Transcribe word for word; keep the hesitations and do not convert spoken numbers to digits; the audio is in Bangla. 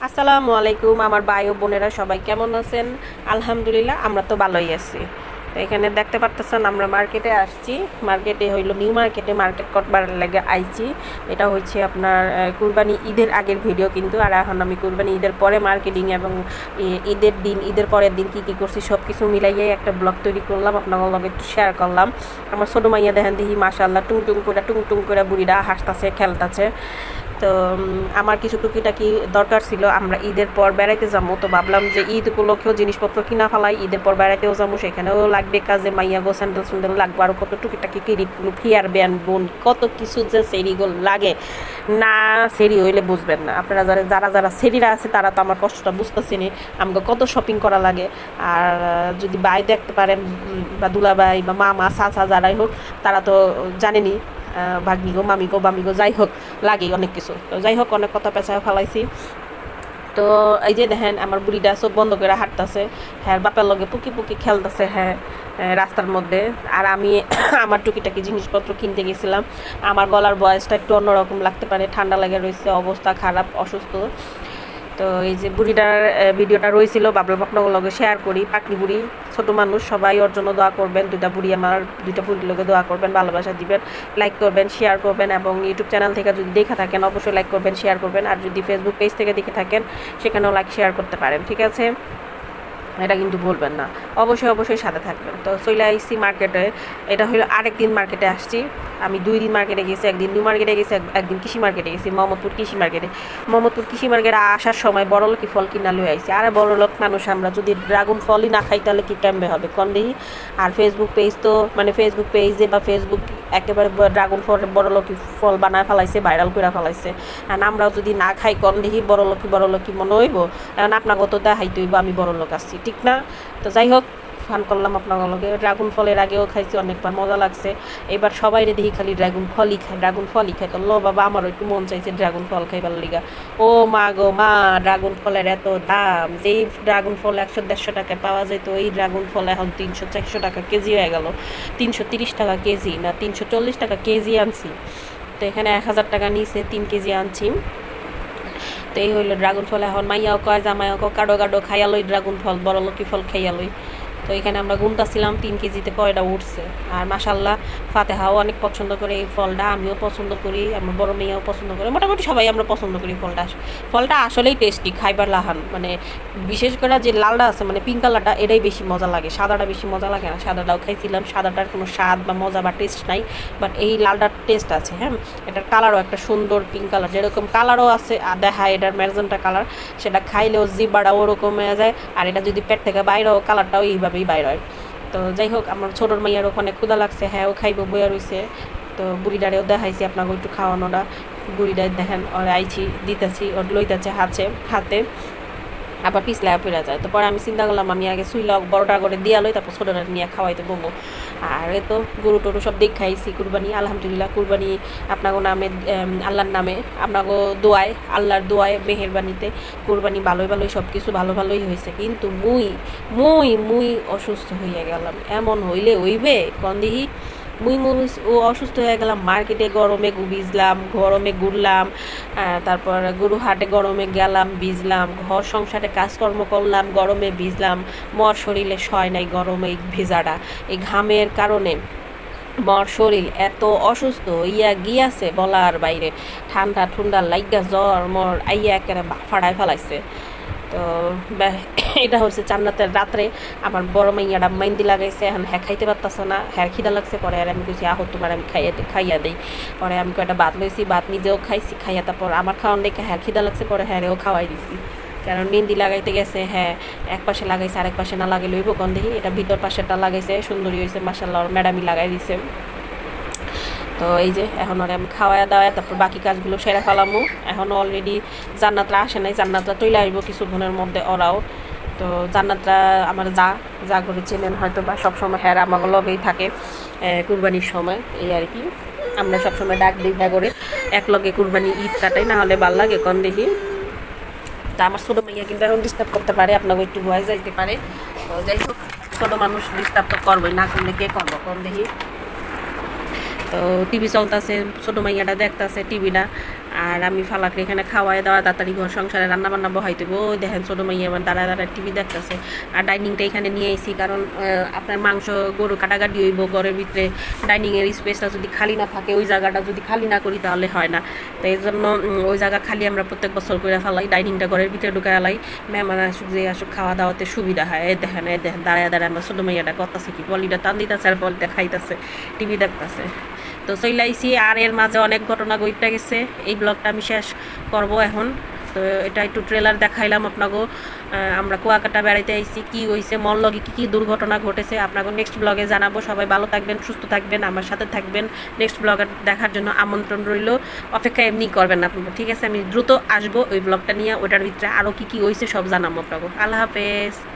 আসসালামু আলাইকুম আমার ভাই ও বোনেরা সবাই কেমন আছেন? আলহামদুলিল্লাহ আমরা তো ভালোই আছি। তো এখানে দেখতে পারতেছেন আমরা মার্কেটে আসছি। মার্কেটে হইলো নিউ মার্কেটে মার্কেট করবার লাগে আইছি। এটা হচ্ছে আপনার কুরবানি ঈদের আগের ভিডিও কিন্তু, আর এখন আমি কুরবানি ঈদের পরে মার্কেটিং এবং ঈদের দিন ঈদের পরের দিন কী কী করছি সব কিছু মিলাইয়ে একটা ব্লগ তৈরি করলাম, আপনাদের লগে একটু শেয়ার করলাম। আমার ছোটো মাইয়া দেখেন দেখি মাশাআল্লাহ টুং টুং করে টুং টুং করে বুড়িটা হাসতাছে খেলতাছে। তো আমার কিছু টুকিটাকি দরকার ছিল, আমরা ঈদের পর বেড়াইতে যাবো, তো ভাবলাম যে ঈদ উপলক্ষেও জিনিসপত্র কিনা ফেলাই, ঈদের পর বেড়াইতেও যাবো, সেখানেও লাগবে কাজে মাইয়া গো স্যান্ডেল স্যান্ডেল লাগবে, আরও কত টুকিটাকি কিরিগুলো ফিয়ার ব্যান বোন কত কিছু যে সেরিগুলো লাগে না, সেরি হইলে বুঝবেন না আপনারা। যারা যারা যারা সেরিরা আছে তারা তো আমার কষ্টটা বুঝতেছেনি, আমাকে কত শপিং করা লাগে। আর যদি ভাই দেখতে পারেন বা দুলাভাই বা মামা চাচা যারাই হোক তারা তো জানেনি, ভাগ্নি গো মামি গো বামি গো যাই হোক লাগে অনেক কিছু। তো যাই হোক অনেক কথা পেঁচায় ফেলাইছি। তো এই যে দেখেন আমার বুড়িটা চোখ বন্ধ করে হাঁটতেছে, হ্যাঁ বাপের লগে পুকি পুকি খেলতেছে হ্যাঁ রাস্তার মধ্যে। আর আমি আমার টুকিটাকি জিনিসপত্র কিনতে গেছিলাম। আমার গলার বয়সটা একটু অন্যরকম লাগতে পারে, ঠান্ডা লেগে রয়েছে, অবস্থা খারাপ, অসুস্থ। তো এই যে বুড়িটার ভিডিওটা রয়েছিল ভাবলাম আপনার লগে শেয়ার করি। পাকনি বুড়ি ছোটো মানুষ, সবাই ওর জন্য দোয়া করবেন। দুইটা বুড়ি আমার দুইটা বুড়ির লগে দোয়া করবেন, ভালোবাসা দিবেন, লাইক করবেন, শেয়ার করবেন, এবং ইউটিউব চ্যানেল থেকে যদি দেখে থাকেন অবশ্যই লাইক করবেন, শেয়ার করবেন। আর যদি ফেসবুক পেজ থেকে দেখে থাকেন সেখানেও লাইক শেয়ার করতে পারেন, ঠিক আছে? এটা কিন্তু বলবেন না, অবশ্যই অবশ্যই সাথে থাকবেন। তো চলে আসছি মার্কেটে, এটা হলো আরেক দিন মার্কেটে আসছি। আমি দুই দিন মার্কেটে গেছি, একদিন নিউ মার্কেটে গেছি, একদিন কৃষি মার্কেটে গেছি, মোহাম্মদপুর কৃষি মার্কেটে। মোহাম্মদপুর কৃষি মার্কেটে আসার সময় বড়লোকি ফল কিনা লয়ে আইছি। আরে বড়লোক মানুষ আমরা, যদি ড্রাগন ফলই না খাই তাহলে কি কেমবে হবে কোন দেখি? আর ফেসবুক পেজ তো মানে ফেসবুক পেজে বা ফেসবুক একেবারে ড্রাগন ফল বড়লোকি ফল বানায় ফেলাইছে, ভাইরাল করে ফেলাইছে। আর আমরাও যদি না খাই কোন দেখি বড়লোকি বড়লোকি মনে হইব? এখন আপনাকে তো দেখাইতে হইব আমি বড়লোক আসছি, ঠিক না? তো যাই হোক ফান করলাম আপনার লগে। ড্রাগন ফলের আগেও খাইছি অনেকবার, মজা লাগছে। এবার সবাই দেখি খালি ড্রাগন ফলই খায়, ড্রাগন ফলই খায়। তো লো বাবা আমারও একটু মন চাইছে ড্রাগন ফল খাইবার লিগা। ও মা গো মা, ড্রাগন ফলের এত দাম! যেই ড্রাগন ফল একশো দেড়শো টাকায় পাওয়া যেত, এই ড্রাগন ফল এখন তিনশো চারশো টাকা কেজি হয়ে গেল। তিনশো তিরিশ টাকা কেজি না তিনশো চল্লিশ টাকা কেজি আনছি। তো এখানে এক হাজার টাকা নিচে তিন কেজি আনছি। তো এই হইলো ড্রাগন ফল। এখন মাইয়াও কয় জামাইও কয় কাডো কাডো খাইয়ালই ড্রাগন ফল, বড়লোকি ফল খাইয়ালই। তো এখানে আমরা গুনতাছিলাম তিন কেজিতে কয়টা উঠছে। আর মাশাল্লাহ ফাতেহাও অনেক পছন্দ করে এই ফলটা, আমিও পছন্দ করি, আমার বড় মেয়েও পছন্দ করে, মোটামুটি সবাই আমরা পছন্দ করি ফলটা। ফলটা আসলেই টেস্টি, খাইবার লাহান। মানে বিশেষ করে যে লালটা আছে মানে পিঙ্ক কালারটা, এটাই বেশি মজা লাগে, সাদাটা বেশি মজা লাগে না। সাদাটাও খাইছিলাম, সাদাটার কোনো স্বাদ বা মজা বা টেস্ট নাই, বাট এই লালটার টেস্ট আছে। হ্যাঁ এটার কালারও একটা সুন্দর পিঙ্ক কালার, যেরকম কালারও আছে দেখা এটার ম্যাজেন্টা কালার, সেটা খাইলেও জিব্বাটা ওরকম হয়ে যায়। আর এটা যদি পেট থেকে বাইরেও কালারটাও এইভাবেই বাইর হয়। তো যাই হোক আমার ছোটোর মাইয়ার ওখানে ক্ষুদা লাগছে, হ্যাঁ ও খাইব বইয়া রয়েছে। তো বুড়িডারেও দেখাইছি আপনাকে একটু খাওয়ানোটা। বুড়িডার দেখেন ওর আইছি দিতেছি, ওর লইতেছে হাতে হাতে আবার পিছলা ফিরে যায়। তো পরে আমি চিন্তা করলাম আমি আগে সুইলা বড়টা করে দিয়া লই, তারপর ছোটোটা নিয়ে খাওয়াইতে বলবো। আর এ তো গরু টরু সব দেখ খাইছি। কুরবানি আলহামদুলিল্লাহ, কুরবানি আপনাকে নামে আল্লাহর নামে, আপনাকে দোয়ায়, আল্লাহর দোয়ায় মেহেরবানিতে কুরবানি ভালোই ভালোই সব কিছু ভালো ভালোই হয়েছে। কিন্তু মুই মুই মুই অসুস্থ হইয়া গেলাম। এমন হইলে হইবে কন দিহি? মুই মুই ও অসুস্থ হয়ে গেলাম। মার্কেটে গরমে ভিজলাম, গরমে ঘুরলাম, তারপর গরু হাটে গরমে গেলাম ভিজলাম, ঘর সংসারে কাজকর্ম করলাম গরমে ভিজলাম। মর শরীরে সয় নাই গরমে ভেজাটা, এই ঘামের কারণে মর শরীর এত অসুস্থ ইয়া গিয়াছে বলার বাইরে। ঠান্ডা ঠান্ডা লাইগা জ্বর মর আইয়া একেবারে ফাড়ায় ফেলাইছে। তো এটা হচ্ছে চান্নাতের রাত্রে আমার বড় মাইয়াটা মাইন্দি লাগাইছে, এখন হ্যাঁ খাইতে পারতেছে না, হ্যাঁ খিদা লাগছে। পরে আর আমি কিছু আহত তোমার আমি খাইয়া খাইয়া দিই। পরে আমি কয়েকটা ভাত লইছি, ভাত নিজেও খাইছি, খাইয়া তারপর আমার খাওয়ান দেখে হ্যাঁ খিদা লাগছে, পরে হ্যাঁ রেও খাওয়াই দিছি। কারণ মেহেন্দি লাগাইতে গেছে, হ্যাঁ এক পাশে লাগাইছে, আরেক পাশে না লাগাই লইব কোন দেখি। এটা ভিতর পাশেরটা লাগাইছে, সুন্দরী হয়েছে মাশাআল্লাহ, ম্যাডামই লাগাই দিছে। তো এই যে এখন ওরা আমি খাওয়াই দাওয়াই তারপর বাকি কাজগুলো সেরে ফেলামো। এখনও অলরেডি জান্নাতরা আসে নাই, জান্নাতরা তৈরি আসবো কিছুক্ষণের মধ্যে ওরাও। তো জান্নাতরা আমার যা যা করে চেনেন হয়তো বা সবসময় হ্যাঁ আমার লগেই থাকে কুরবানির সময়, এই আর কি। আমরা সবসময় ডাক দিই হ্যাঁ করে এক লগে কুরবানি ঈদ কাটাই, না হলে ভাল লাগে কন দেখি। তা আমার ছোটো মাইয়া কিন্তু এখন ডিস্টার্ব করতে পারে, আপনাকে একটু ভয় যাইতে পারে। তো যাই হোক ছোটো মানুষ ডিস্টার্ব তো করবোই, না করলে কে করবো কন দেখি। তো টিভি চলতেছে, ছোটো মাইয়াটা দেখতেছে টিভিটা। আর আমি ফালাকে এখানে খাওয়াই দেওয়া তাড়াতাড়ি ঘর সংসারে রান্না বান্না বহাই দেবো। ওই দেখেন ছোটো মাইয়া আমার দাঁড়ায় দাঁড়ায় টিভি দেখতেছে। আর ডাইনিংটা এখানে নিয়ে আইসি কারণ আপনার মাংস গরু কাটাকাটি হইব, ঘরের ভিতরে ডাইনিংয়ের স্পেসটা যদি খালি না থাকে, ওই জায়গাটা যদি খালি না করি তাহলে হয় না। তো এই জন্য ওই জায়গা খালি আমরা প্রত্যেক বছর করে ফেলাই, ডাইনিংটা ঘরের ভিতরে ঢুকে ফেলাই, মেহমান আসুক যে আসুক খাওয়া দাওয়াতে সুবিধা হয়। এই দেখেন এই দেখেন দাঁড়ায় দাঁড়ায় আমার ছোটো মাইয়াটা করতেছে কি, পলিটা টান দিতেছে আর পলিটা খাইতেছে, টিভি দেখতেছে। তো চইলাইছি আর এর মাঝে অনেক ঘটনা ঘটে গেছে। এই ব্লগটা আমি শেষ করব এখন। তো এটা একটু ট্রেলার দেখাইলাম আপনাকেও। আমরা কুয়াকাটা বেড়াইতে আইছি, কী হয়েছে মল লগে কী কী দুর্ঘটনা ঘটেছে আপনাকে নেক্সট ব্লগে জানাবো। সবাই ভালো থাকবেন, সুস্থ থাকবেন, আমার সাথে থাকবেন। নেক্সট ব্লগে দেখার জন্য আমন্ত্রণ রইল, অপেক্ষা এমনি করবেন আপনারা, ঠিক আছে? আমি দ্রুত আসবো ওই ব্লগটা নিয়ে, ওটার ভিতরে আরও কী কী হয়েছে সব জানাবো আপনাকে। আল্লাহ হাফেজ।